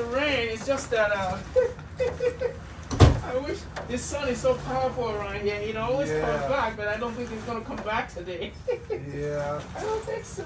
the rain. It's just that I wish this sun is so powerful around here. It always comes back, but I don't think it's gonna come back today. Yeah. I don't think so.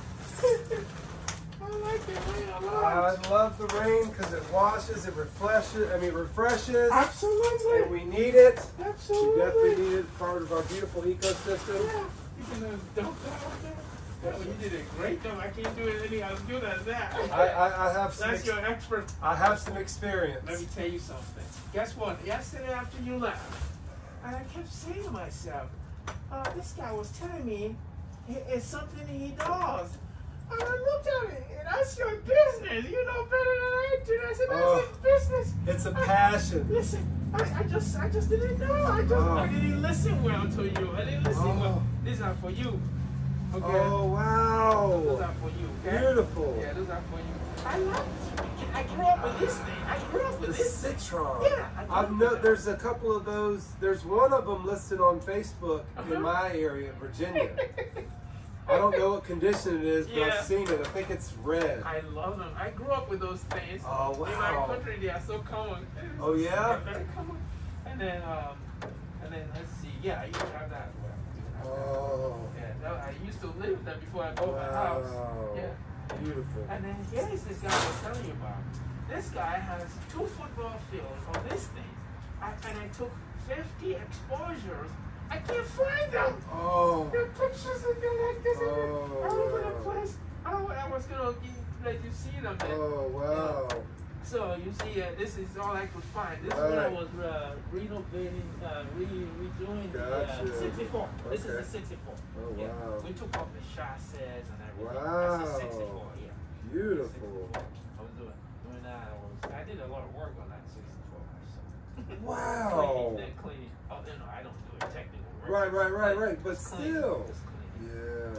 I like the rain a lot. I love the rain because it washes, it refreshes. Absolutely. And we need it. Absolutely. We definitely need it, part of our beautiful ecosystem. Yeah. You can dump that out there. Well, you did a great job. I can't do anything as good as that. I have some. That's your expert. I have some experience. Let me tell you something. Guess what? Yesterday after you left, and I kept saying to myself, this guy was telling me it's something he does. And I looked at it, and that's your business. You know better than I do. I said, that's his business. It's a passion. Listen, I just didn't know. I didn't listen well to you. I didn't listen well. These are for you. Okay. Oh, wow. Those are for you. Okay? Beautiful. Yeah, those are for you. I love it. I grew up with this thing. I grew up with this citron. Yeah. There's a couple of those. There's one of them listed on Facebook in my area, Virginia. I don't know what condition it is, but I've seen it. I think it's red. I love them. I grew up with those things. Oh, wow. In my country, they are so common. Oh, yeah? They're very common. And then let's see. Yeah, I used to have that. Oh. Yeah, I used to live there before I bought my house. Yeah. Beautiful. And then here is this guy I was telling you about. This guy has 2 football fields of this thing. And I took 50 exposures. I can't find them. Oh. The pictures of them like this. All over the place. I was going to let you see them. Oh, wow. So you see, this is all I could find. This is when I was renovating, redoing the 64. This is the 64. Oh, wow. We took off the chassis and everything. Wow. That's the 64, yeah. Beautiful. 64. I was doing that. I did a lot of work on that 64 myself. Wow. Cleaning. Oh, I don't do it technical work. Right. But still. Yeah.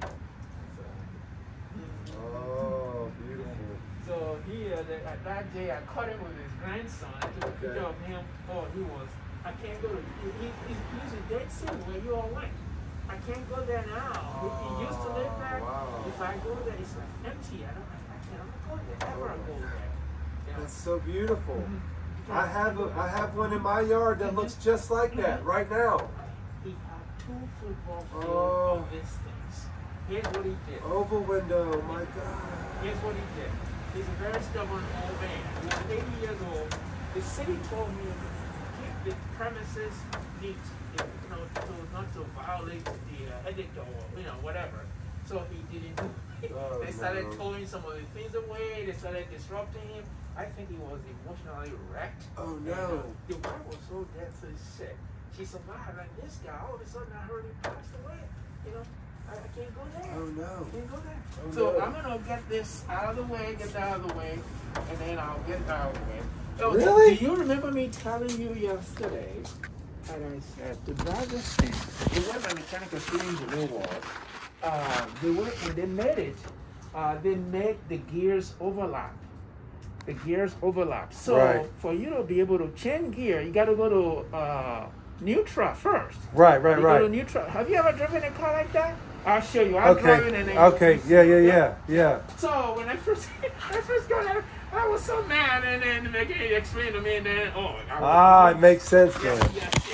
Oh, beautiful. So that day I caught him with his grandson. I took a picture of him. Oh, I can't go to, he's in Dead City where you all went. I can't go there now. He used to live there. Wow. If I go there, it's like empty. I can't go there. Ever go there. Yeah. That's so beautiful. I have one in my yard that looks just like that right now. He had 2 football fields of these things. Here's what he did. Oval window, my God. Here's what he did. He's a very stubborn old man. He was 80 years old. The city told him to keep the premises neat, so not to violate the edict or whatever. So he didn't do it. They started throwing some of the things away. They started disrupting him. I think he was emotionally wrecked. Oh no! The wife was so deathly sick. She survived, and this guy, all of a sudden, I heard he passed away. I can't go there. Oh no! Can't go there. Oh, so no. I'm gonna get this out of the way, and then I'll get it out of the way. So, really? Do you remember me telling you yesterday that I said to drive this thing? The way my mechanical fittings wheel was, when they made it, they made the gears overlap. The gears overlap. So for you to be able to change gear, you got to go to neutral first. Right. Go to neutral. Have you ever driven a car like that? I'll show you. I'm driving and Yeah. So when I first got out, I was so mad, and then the mechanic explained to me, and then it makes sense then. Yes.